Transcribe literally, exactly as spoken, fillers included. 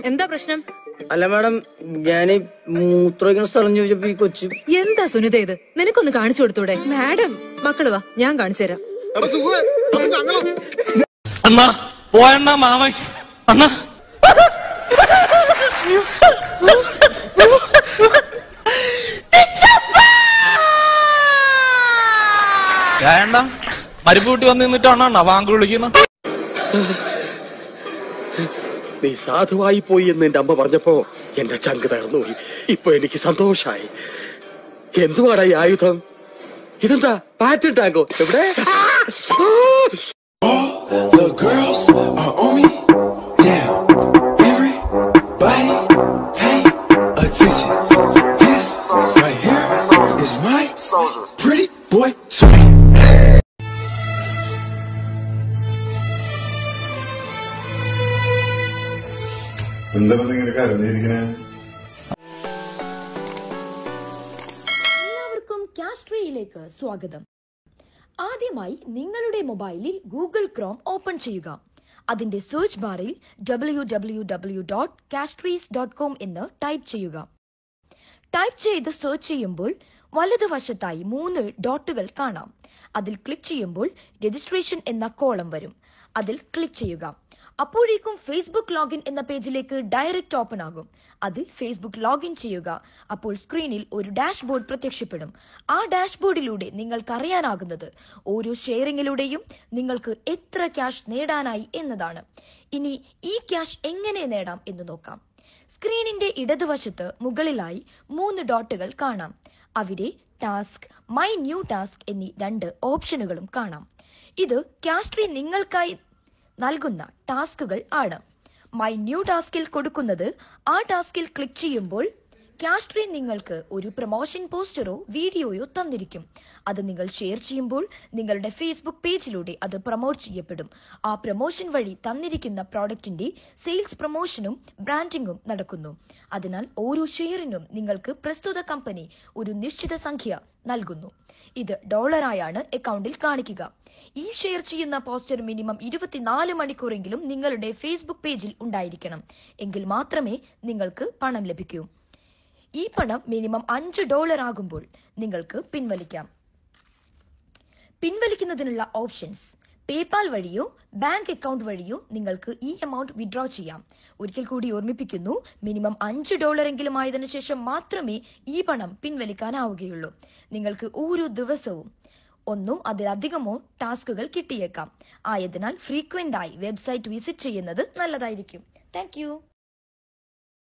എന്താ പ്രശ്നം? അല്ല മാഡം, ഞാന് മൂത്രമൊഴിക്കുന്ന സ്ഥലം ചോദിച്ചപ്പോ ഈ കൊച്ചു. എന്താ സുനിത ഇത്? നിനക്കൊന്ന് കാണിച്ചു കൊടുത്തൂടെ? മാഡം, മക്കള് വാ, ഞാൻ കാണിച്ചു തരാം. അണ്ണാ പോയണ്ണ മാമ അണ്ണ വേണ്ട, മരുപ്പൂട്ടി വന്ന് നിന്നിട്ടാണ് അണ്ണ വാങ്ക് വിളിക്കുന്ന. നീ സാധുവായി പോയി എന്ന് എന്റെ അമ്മ പറഞ്ഞപ്പോ എന്റെ ചങ്ക് തകർന്നു പോയി. ഇപ്പൊ എനിക്ക് സന്തോഷായി. എന്തുവാടാ ഈ ആയുധം? ഇതെന്താ പാറ്റ് ടാങ്കോ? എവിടെ? The girls are on me. Damn, everybody pay attention. This right here is my pretty boy swing. എല്ലാവർക്കും കാസ്ട്രിയിലേക്ക് സ്വാഗതം. ആദ്യമായി നിങ്ങളുടെ മൊബൈലിൽ ഗൂഗിൾ ക്രോം ഓപ്പൺ ചെയ്യുക. അതിന്റെ സെർച്ച് ബാറിൽ W W W dot Castries dot com എന്ന് ടൈപ്പ് ചെയ്യുക. ടൈപ്പ് ചെയ്ത് സെർച്ച് ചെയ്യുമ്പോൾ വലതുവശത്തായി മൂന്ന് ഡോട്ടുകൾ കാണാം. അതിൽ ക്ലിക്ക് ചെയ്യുമ്പോൾ രജിസ്ട്രേഷൻ എന്ന കോളം വരും. അതിൽ ക്ലിക്ക് ചെയ്യുക. അപ്പോഴേക്കും ഫേസ്ബുക്ക് ലോഗിൻ എന്ന പേജിലേക്ക് ഡയറക്റ്റ് ഓപ്പൺ ആകും. അതിൽ ഫേസ്ബുക്ക് ലോഗിൻ ചെയ്യുക. അപ്പോൾ സ്ക്രീനിൽ ഒരു ഡാഷ്ബോർഡ് പ്രത്യക്ഷപ്പെടും. ആ ഡാഷ്ബോർഡിലൂടെ നിങ്ങൾക്ക് അറിയാനാകുന്നത് ഓരോ ഷെയറിങ്ങിലൂടെയും നിങ്ങൾക്ക് എത്ര ക്യാഷ് നേടാനായി എന്നതാണ്. ഇനി ഈ ക്യാഷ് എങ്ങനെ നേടാം എന്ന് നോക്കാം. സ്ക്രീനിന്റെ ഇടതുവശത്ത് മുകളിലായി മൂന്ന് ഡോട്ടുകൾ കാണാം. അവിടെ ടാസ്ക്, മൈ ന്യൂ ടാസ്ക് എന്നീ രണ്ട് ഓപ്ഷനുകളും കാണാം. ഇത് കാസ്ട്രി നിങ്ങൾക്കായി നൽകുന്ന ടാസ്കുകൾ ആണ്. മൈ ന്യൂ ടാസ്കിൽ കൊടുക്കുന്നത് ആ ടാസ്കിൽ ക്ലിക്ക് ചെയ്യുമ്പോൾ കാസ്ട്രി നിങ്ങൾക്ക് ഒരു പ്രൊമോഷൻ പോസ്റ്ററോ വീഡിയോയോ തന്നിരിക്കും. അത് നിങ്ങൾ ഷെയർ ചെയ്യുമ്പോൾ നിങ്ങളുടെ ഫേസ്ബുക്ക് പേജിലൂടെ അത് പ്രൊമോട്ട് ചെയ്യപ്പെടും. ആ പ്രൊമോഷൻ വഴി തന്നിരിക്കുന്ന പ്രോഡക്റ്റിന്റെ സെയിൽസ് പ്രൊമോഷനും ബ്രാൻഡിംഗും നടക്കുന്നു. അതിനാൽ ഓരോ ഷെയറിനും നിങ്ങൾക്ക് പ്രസ്തുത കമ്പനി ഒരു നിശ്ചിത സംഖ്യ നൽകുന്നു. ഇത് ഡോളറായാണ് അക്കൗണ്ടിൽ കാണിക്കുക. ഈ ഷെയർ ചെയ്യുന്ന പോസ്റ്റർ മിനിമം ഇരുപത്തിനാല് മണിക്കൂറെങ്കിലും നിങ്ങളുടെ ഫേസ്ബുക്ക് പേജിൽ ഉണ്ടായിരിക്കണം. എങ്കിൽ മാത്രമേ നിങ്ങൾക്ക് പണം ലഭിക്കൂ. ഈ പണം മിനിമം അഞ്ച് ഡോളർ ആകുമ്പോൾ നിങ്ങൾക്ക് പിൻവലിക്കാം. പിൻവലിക്കുന്നതിനുള്ള ഓപ്ഷൻസ്: പേപാൽ വഴിയോ ബാങ്ക് അക്കൗണ്ട് വഴിയോ നിങ്ങൾക്ക് ഈ എമൗണ്ട് വിഡ്രോ ചെയ്യാം. ഒരിക്കൽ കൂടി ഓർമ്മിപ്പിക്കുന്നു, മിനിമം അഞ്ച് ഡോളർ എങ്കിലും ആയതിനു ശേഷം മാത്രമേ ഈ പണം പിൻവലിക്കാനാവുകയുള്ളൂ. നിങ്ങൾക്ക് ഓരോ ദിവസവും ഒന്നോ അതിലധികമോ ടാസ്കുകൾ കിട്ടിയേക്കാം. ആയതിനാൽ ഫ്രീക്വന്റ് ആയി വെബ്സൈറ്റ് വിസിറ്റ് ചെയ്യുന്നത് നല്ലതായിരിക്കും. Thank U.